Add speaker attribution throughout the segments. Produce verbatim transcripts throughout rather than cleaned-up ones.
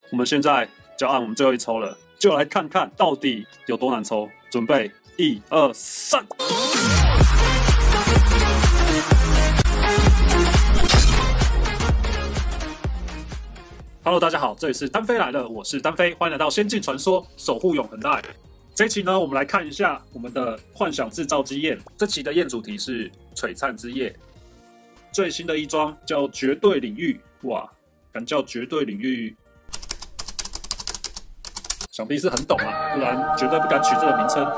Speaker 1: 我们现在就要按我们最后一抽了，就来看看到底有多难抽。准备，一二三。Hello， 大家好，这里是单飞来了，我是单飞，欢迎来到《仙境传说：守护永恒的爱》。这一期呢，我们来看一下我们的幻想制造机焰。这期的焰主题是璀璨之夜，最新的一装叫绝对领域，哇，敢叫绝对领域，想必是很懂啊，不然绝对不敢取这个名称。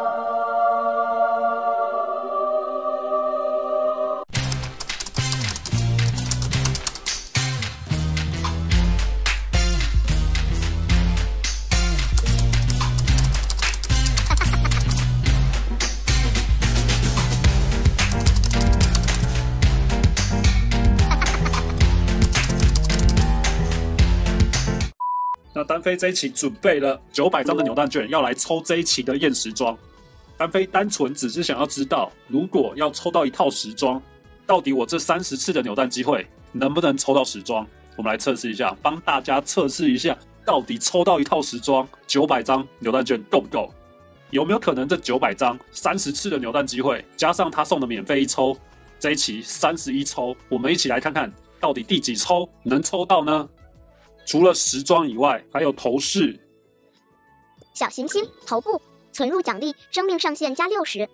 Speaker 1: 那单飞这一期准备了九百张的扭蛋券，要来抽这一期的焰时装。单飞单纯只是想要知道，如果要抽到一套时装，到底我这三十次的扭蛋机会能不能抽到时装？我们来测试一下，帮大家测试一下，到底抽到一套时装九百张扭蛋券够不够？有没有可能这九百张三十次的扭蛋机会，加上他送的免费一抽，这一期三十一抽，我们一起来看看到底第几抽能抽到呢？除了时装以外，还有头饰、
Speaker 2: 小行星、头部存入奖励，生命上限加六十。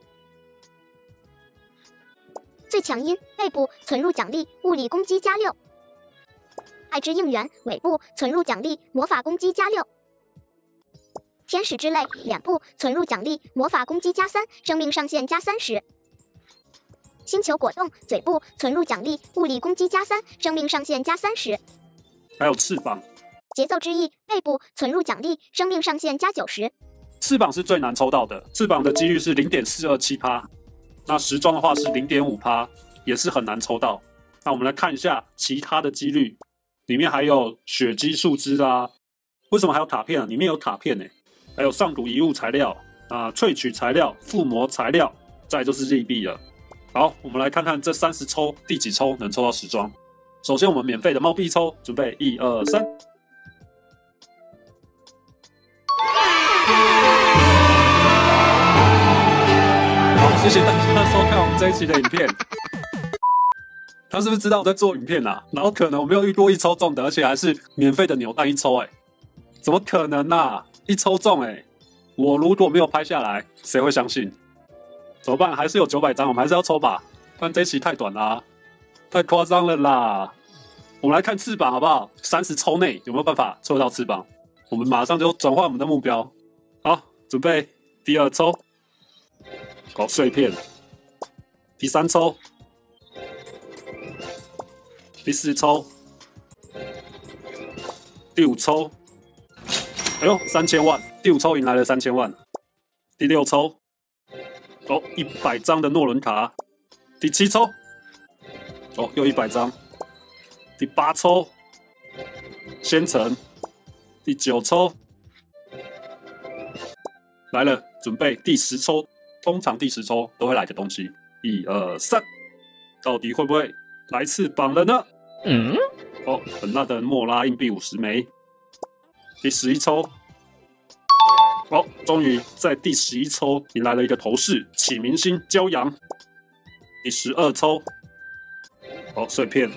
Speaker 2: 最强音背部存入奖励，物理攻击加六。爱之应援尾部存入奖励，魔法攻击加六。天使之泪脸部存入奖励，魔法攻击加三，生命上限加三十。星球果冻嘴部存入奖励，物理攻击加三，生命上限加三十。
Speaker 1: 还有翅膀。
Speaker 2: 节奏之翼背部存入奖励，生命上限加九十。
Speaker 1: 翅膀是最难抽到的，翅膀的几率是 零点四二七趴， 那时装的话是 零点五趴， 也是很难抽到。那我们来看一下其他的几率，里面还有血姬树枝啊，为什么还有卡片啊？里面有卡片呢、欸，还有上古遗物材料啊、萃取材料、附魔材料，再来就是日币了。好，我们来看看这三十抽第几抽能抽到时装。首先我们免费的猫币抽，准备一二三。好，谢谢大家收看我们这一期的影片。他是不是知道我在做影片啊？然后可能我没有遇过一抽中的，而且还是免费的扭蛋一抽、欸，哎，怎么可能啊？一抽中、欸，哎，我如果没有拍下来，谁会相信？怎么办？还是有九百张，我们还是要抽吧，不然这一期太短啦、啊。太夸张了啦！我们来看翅膀好不好？三十抽内有没有办法抽到翅膀？我们马上就转换我们的目标。好，准备第二抽，搞碎片。第三抽，第四抽，第五抽。哎呦，三千万！第五抽迎来了三千万。第六抽，哦，一百张的诺伦卡。第七抽。哦，又一百张。第八抽，仙城。第九抽，来了，准备第十抽。通常第十抽都会来的东西，一二三，到底会不会来翅膀了呢？嗯，哦，很辣的莫拉硬币五十枚。第十一抽，哦，终于在第十一抽迎来了一个头饰，启明星骄阳。第十二抽。哦，碎片。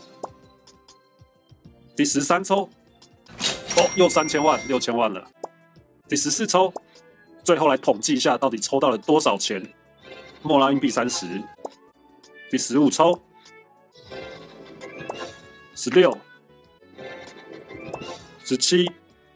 Speaker 1: 第十三抽，哦，又三千万，六千万了。第十四抽，最后来统计一下，到底抽到了多少钱？莫拉硬币三十。第十五抽，十六，十七，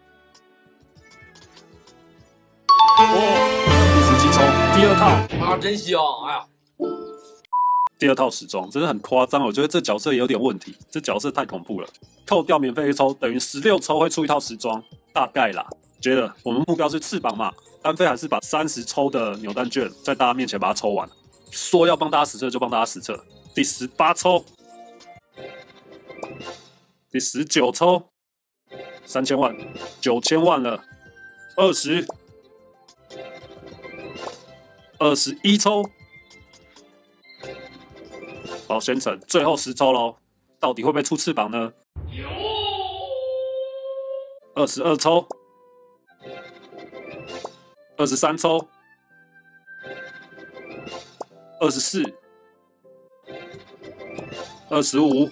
Speaker 1: 哦，第十七抽，第二套
Speaker 3: 啊，真香！哎呀。
Speaker 1: 第二套时装真的很夸张，我觉得这角色也有点问题，这角色太恐怖了。扣掉免费一抽，等于十六抽会出一套时装，大概啦。觉得我们目标是翅膀嘛，单飞还是把三十抽的扭蛋券在大家面前把它抽完。说要帮大家实测就帮大家实测。第十八抽，第十九抽，三千万，九千万了，二十，二十一抽。好，先成，最后十抽喽，到底会不会出翅膀呢？ 二十二抽，二十三抽，二十四，二十五，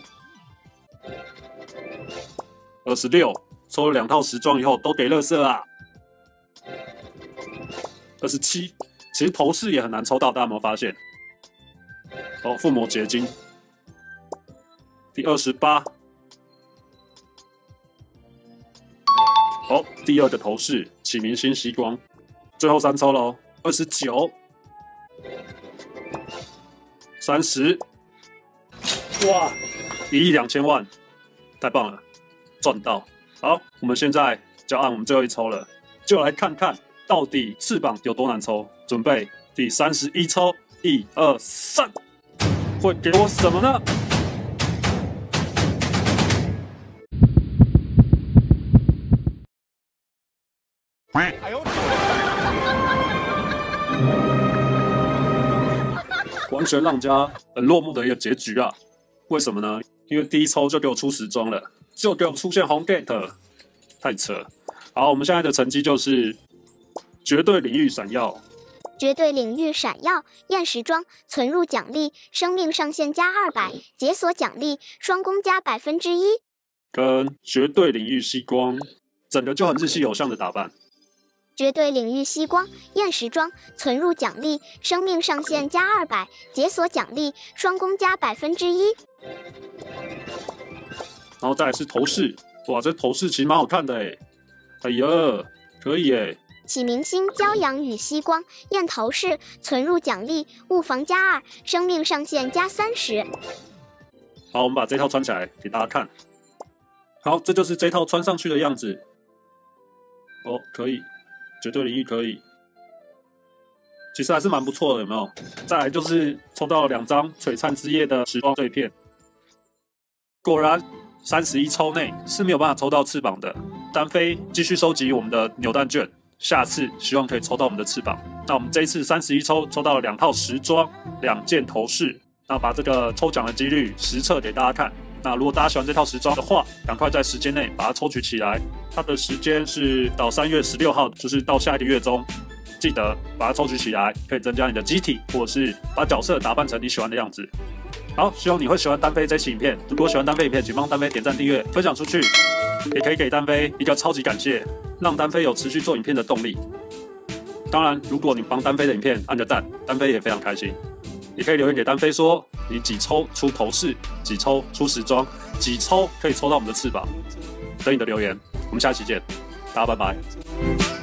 Speaker 1: 二十六，抽了两套时装以后都给垃圾啊。二十七，其实头饰也很难抽到，大家有没有发现？哦，附魔结晶。第二十八。哦，第二个头饰启明星吸光，最后三抽喽。二十九，三十，哇，一亿两千万，太棒了，赚到！好，我们现在就按我们最后一抽了，就来看看到底翅膀有多难抽。准备第三十一抽，一二三，会给我什么呢？完全让人家很落幕的一个结局啊！为什么呢？因为第一抽就给我出时装了，就给我出现红 gate， 太扯。好，我们现在的成绩就是绝对领域闪耀，
Speaker 2: 绝对领域闪耀验时装存入奖励，生命上限加二百，解锁奖励双攻加百分之一，
Speaker 1: 跟绝对领域吸光，整个就很日系偶像的打扮。
Speaker 2: 绝对领域吸光验时装存入奖励，生命上限加二百，解锁奖励双攻加百分之一。
Speaker 1: 然后再来是头饰，哇，这头饰其实蛮好看的哎，哎呀，可以哎。
Speaker 2: 启明星骄阳与吸光验头饰存入奖励，物防加二，生命上限加三十。
Speaker 1: 好，我们把这套穿起来给大家看。好，这就是这套穿上去的样子。哦，可以。绝对领域可以，其实还是蛮不错的，有没有？再来就是抽到了两张璀璨之夜的时光碎片，果然三十一抽内是没有办法抽到翅膀的。单飞继续收集我们的扭蛋券，下次希望可以抽到我们的翅膀。那我们这一次三十一抽抽到了两套时装、两件头饰，那把这个抽奖的几率实测给大家看。那如果大家喜欢这套时装的话，赶快在时间内把它抽取起来。它的时间是到三月十六号，就是到下一个月中，记得把它抽取起来，可以增加你的机体，或者是把角色打扮成你喜欢的样子。好，希望你会喜欢单飞这期影片。如果喜欢单飞影片，请帮单飞点赞、订阅、分享出去，也可以给单飞一个超级感谢，让单飞有持续做影片的动力。当然，如果你帮单飞的影片按个赞，单飞也非常开心。也可以留言给单飞说，你几抽出头饰，几抽出时装，几抽可以抽到我们的翅膀，等你的留言。我们下期见，大家拜拜。